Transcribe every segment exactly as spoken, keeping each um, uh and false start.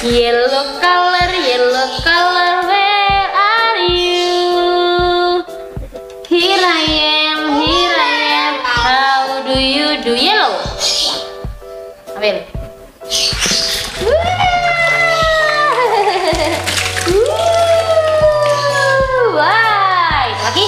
Yellow color, yellow color, where are you? Here I am, here I am. How do you do? Yellow. Ambil. White. Lagi.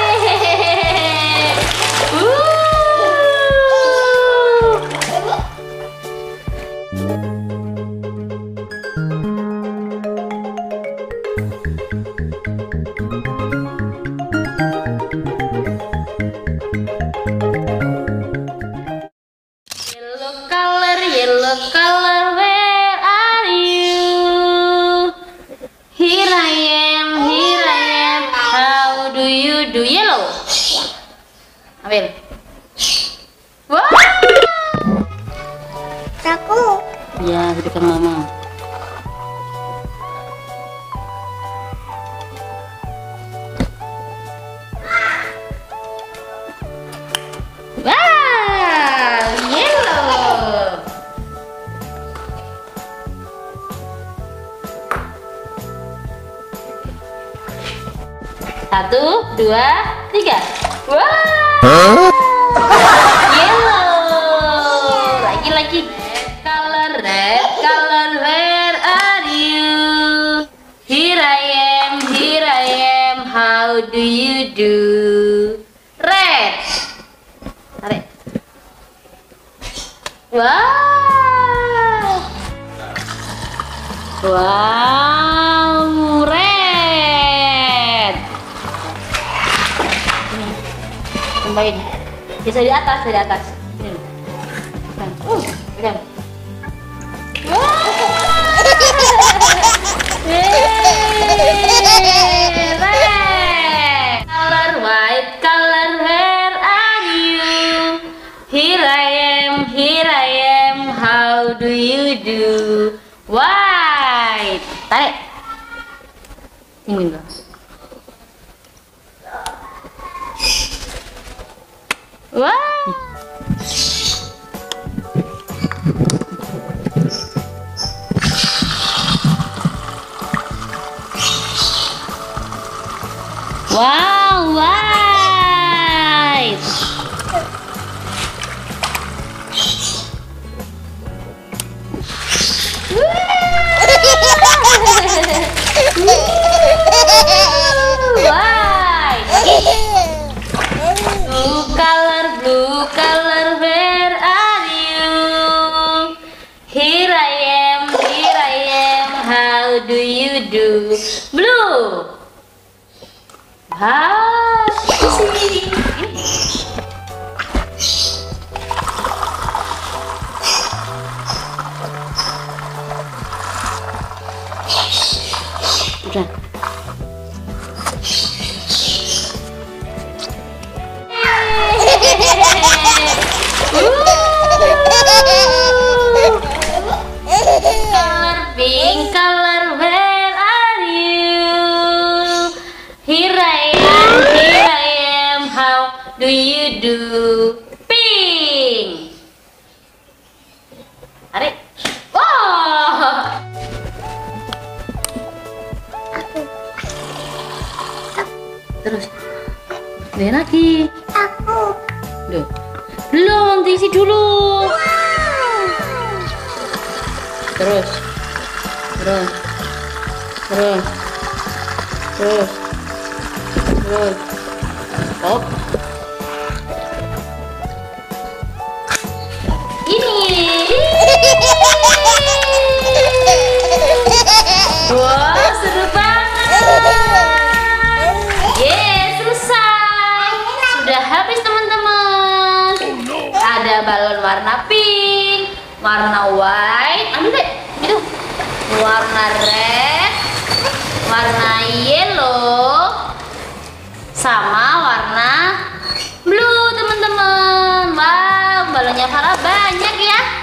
Yellow color, where are you? Here I am, here I am. How do you do? Yellow. Ambil. Wow. Aku. Ya, di depan mama. Wow, yellow. Satu, dua, tiga. Wow. Huh? Yellow. Lagi lagi. Red color, red color, where are you? Here I am, here I am. How do you do? Red. Tarik. Wow. Wow, red. Tambahin. Bisa di atas, di atas. Ini. Pegang. Uh, pegang. Wow. Yeay, red. Color, white color, where are you? Here I am, here I am. How do you do? White. Tarik. Ini enggak. Wow. Wow, white. White. Blue color, blue color, where are you? Here I am, here I am. How do you do? Blue. Ah, sini. Udah. Color pink color, where are you? Here I am, here I am. How do you do? Pink. Tarik. Wow. Terus. Lihat lagi. Aku. Duh. Belum, diisi dulu. Terus. Terus. Terus. Terus. Terus. Stop. Ini. Wow, seru banget. Yes, selesai. Sudah habis teman-teman. Ada balon warna pink, warna white, ambil deh, itu, warna red, warna yellow, sama warna blue teman-teman. Wow, balonnya Farah banyak ya.